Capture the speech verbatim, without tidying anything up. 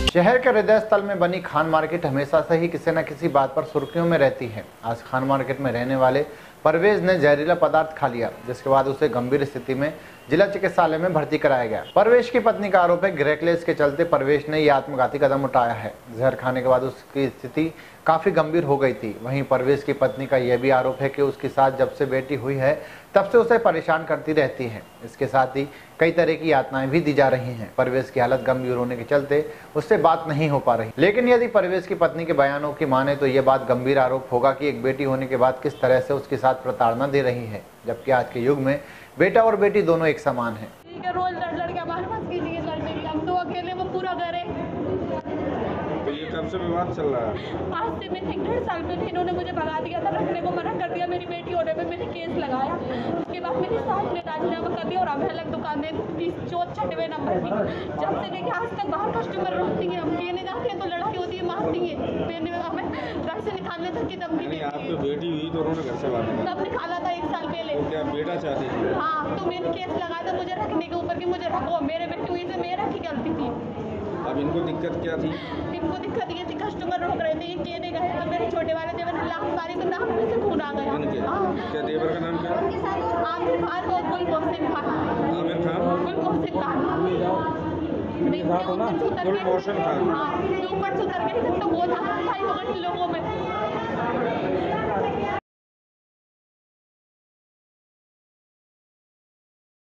शहर के हृदय स्थल में बनी खान मार्केट हमेशा से ही किसी न किसी बात पर सुर्खियों में रहती है। आज खान मार्केट में रहने वाले परवेज ने जहरीला पदार्थ खा लिया, जिसके बाद उसे गंभीर स्थिति में जिला चिकित्सालय में भर्ती कराया गया। परवेज की पत्नी का आरोप है ग्रेकलेस के चलते परवेज ने यह आत्मघाती कदम उठाया है। जहर खाने के बाद उसकी स्थिति काफी गंभीर हो गई थी। वहीं परवेज की पत्नी का यह भी आरोप है कि उसके साथ जब से बेटी हुई है तब से उसे परेशान करती रहती है। इसके साथ ही कई तरह की यातनाएं भी दी जा रही हैं। परवेज की हालत गंभीर होने के चलते उससे बात नहीं हो पा रही। लेकिन यदि परवेज की पत्नी के बयानों की माने तो ये बात गंभीर आरोप होगा कि एक बेटी होने के बाद किस तरह से उसके साथ प्रताड़ना दे रही है, जबकि आज के युग में बेटा और बेटी दोनों एक समान है। रोज लड़ लड़ के हमारे पास कीजिए लड़ने के लिए, हम तो अकेले वो पूरा करे। तो ये कब से विवाद चल रहा है? आज से मैं एक डेढ़ साल पहले इन्होंने मुझे भगा दिया था, रखने को मना कर दिया। मेरी बेटी होने पे मैंने केस लगाया। उसके बाद मेरी सास ने राजीनामा कर दिया और हमें अलग दुकान दे दी, चौथ छठवें नंबर की। जब से लेके आज तक बाहर कस्टमर रोकती है, हम पीने जाते हैं तो लड़ाई होती है, मारती है, पीने में हमें घर से निकालने तक की धमकी देती है। आपकी बेटी हुई तो उन्होंने घर से बाहर निकाला? तब निकाला था एक साल पहले। तो क्या बेटा चाहती थी? हाँ, तो मैंने केस लगाया था मुझे रखने के ऊपर कि मुझे रखो। मेरे बेटी हुई से मेरा की गलती थी। अब इनको दिक्कत क्या थी? इनको दिक्कत ये थी, कस्टमर रोक रहे थे, ये कहने गए तो मेरे छोटे वाले देवर ने लात मारी तो नाक में से खून आ गया। क्या देवर का नाम क्या है? आमिर खान और गुलमोहसिन खान। आमिर खान, गुलमोहसिन खान। गुलमोहसिन खान। हाँ, ऊपर से उतर के तो वो था भाई होगा इन लोगों में।